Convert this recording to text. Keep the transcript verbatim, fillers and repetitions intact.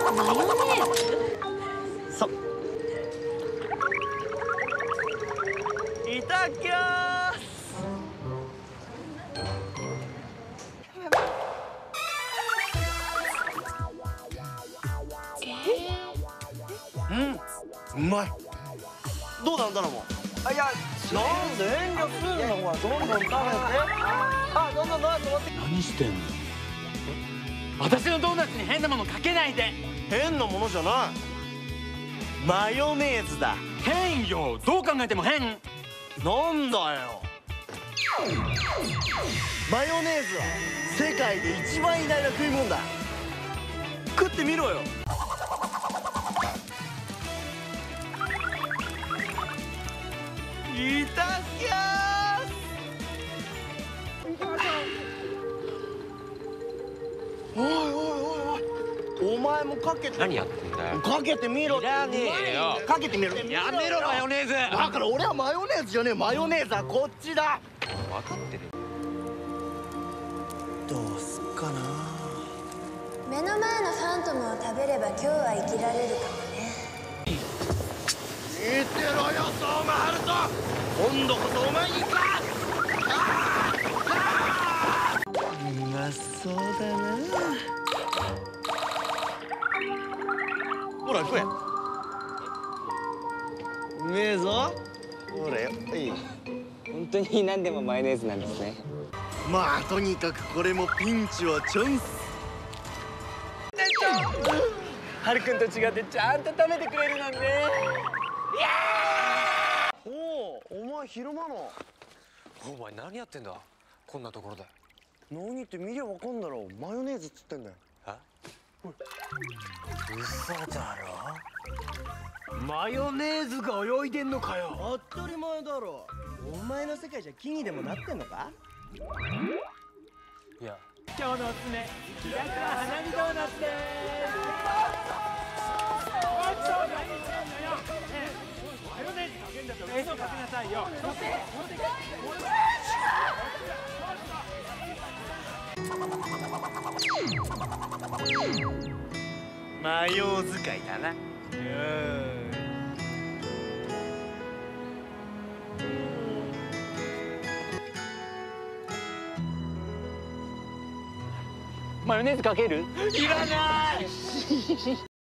マヨネーズ？ そう。いただきます。うん、うまい。どうなんだろうも。あ、いや、なんで遠慮すんの。ほら、どんどん食べて。あ、どんどんどんどん持って。 何してんの？私のドーナツに変なものかけないで。 変なものじゃない。マヨネーズだ。 変よ。どう考えても変。 なんだよ。マヨネーズは世界で一番偉大な食い物だ。食ってみろよ。いただきます。おいおいおいおい、お前もかけて。 何やってんだよ。 かけてみろって。 いらねえよ。 かけてみろ。 やめろマヨネーズ。 だから俺はマヨネーズじゃねえ。マヨネーズはこっちだ。 分かってる。 どうすっかな。 目の前のファントムを食べれば今日は生きられるかもね。 見てろよ、相馬春人。今度こそお前にか。うまそうだな。ほら食え。うめえぞ。ほらよ。いい。 本当に何でもマヨネーズなんですね。 まあとにかくこれもピンチはチャンス。 はるくんと違ってちゃんと食べてくれるなんね。 おお、お前昼間の。 お前何やってんだ。こんなところで。 何って見りゃわかんだろ。マヨネーズっつってんだよ。 え？ 嘘だろ。 マヨネーズが泳いでんのかよ。 当たり前だろ。お前の世界じゃ木にでもなってんのか。 いや。 今日のおすすめ、キラキラ花火ドーナツです。マヨネーズかけんだったら嘘かけなさいよ。 マヨ使いだな。 マヨネーズかける？ いらない。